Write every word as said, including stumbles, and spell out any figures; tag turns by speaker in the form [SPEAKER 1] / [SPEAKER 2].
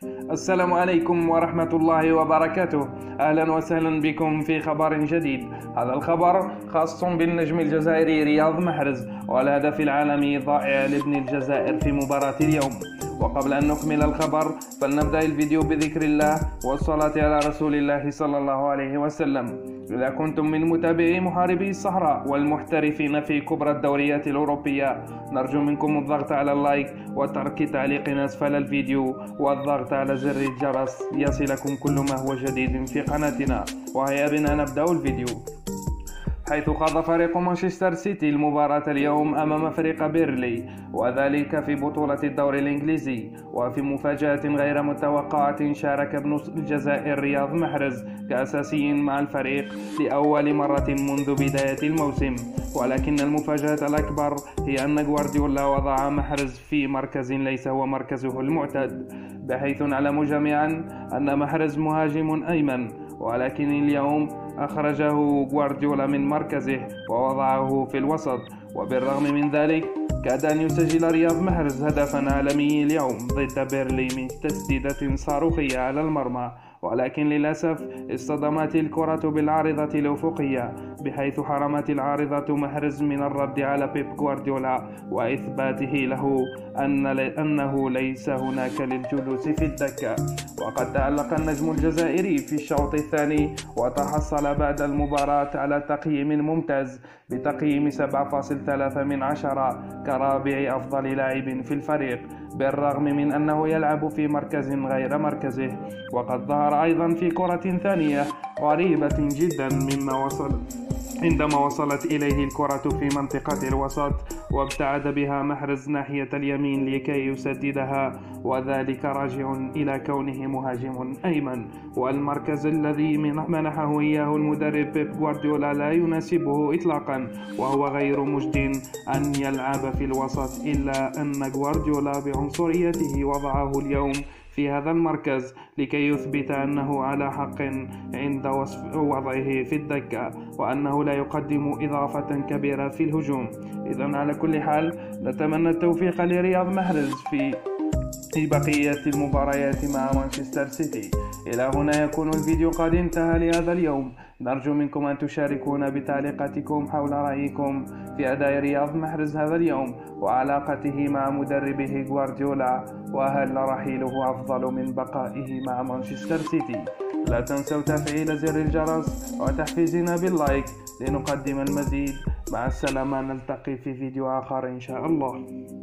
[SPEAKER 1] السلام عليكم ورحمة الله وبركاته. أهلا وسهلا بكم في خبر جديد. هذا الخبر خاص بالنجم الجزائري رياض محرز والهدف العالمي ضائع لابن الجزائر في مباراة اليوم. وقبل أن نكمل الخبر فلنبدأ الفيديو بذكر الله والصلاة على رسول الله صلى الله عليه وسلم. إذا كنتم من متابعي محاربي الصحراء والمحترفين في كبرى الدوريات الأوروبية نرجو منكم الضغط على اللايك وترك تعليق أسفل الفيديو والضغط على زر الجرس يصلكم كل ما هو جديد في قناتنا. وهيا بنا نبدأ الفيديو، حيث خاض فريق مانشستر سيتي المباراة اليوم أمام فريق بيرلي، وذلك في بطولة الدوري الإنجليزي. وفي مفاجأة غير متوقعة شارك ابن الجزائر رياض محرز كأساسي مع الفريق لأول مرة منذ بداية الموسم. ولكن المفاجأة الأكبر هي أن غوارديولا وضع محرز في مركز ليس هو مركزه المعتاد، بحيث نعلم جميعا أن محرز مهاجم أيمن، ولكن اليوم أخرجه غوارديولا من مركزه ووضعه في الوسط. وبالرغم من ذلك كاد أن يسجل رياض محرز هدفا عالمي اليوم ضد بيرلي من تسديدة صاروخية على المرمى، ولكن للأسف اصطدمت الكرة بالعارضة الأفقية، بحيث حرمت العارضة محرز من الرد على بيب غوارديولا وإثباته له أن أنه ليس هناك للجلوس في الدكة. وقد تألق النجم الجزائري في الشوط الثاني وتحصل بعد المباراة على تقييم ممتاز بتقييم سبعة فاصلة ثلاثة من عشرة كرابع أفضل لاعب في الفريق، بالرغم من أنه يلعب في مركز غير مركزه. وقد ظهر أيضا في كرة ثانية غريبة جدا مما وصل عندما وصلت إليه الكرة في منطقة الوسط وابتعد بها محرز ناحية اليمين لكي يسددها، وذلك راجع إلى كونه مهاجم أيمن، والمركز الذي منحه إياه المدرب بيب غوارديولا لا يناسبه إطلاقا، وهو غير مجد أن يلعب في الوسط، إلا أن غوارديولا بعنصريته وضعه اليوم في هذا المركز لكي يثبت أنه على حق عند وصف وضعه في الدكة، وأنه لا يقدم إضافة كبيرة في الهجوم. إذن على كل حال نتمنى التوفيق لرياض محرز في في بقية المباريات مع مانشستر سيتي. إلى هنا يكون الفيديو قد انتهى لهذا اليوم. نرجو منكم أن تشاركونا بتعليقاتكم حول رأيكم في أداء رياض محرز هذا اليوم وعلاقته مع مدربه غوارديولا، وهل رحيله أفضل من بقائه مع مانشستر سيتي؟ لا تنسوا تفعيل زر الجرس وتحفيزنا باللايك لنقدم المزيد. مع السلامة، نلتقي في فيديو آخر إن شاء الله.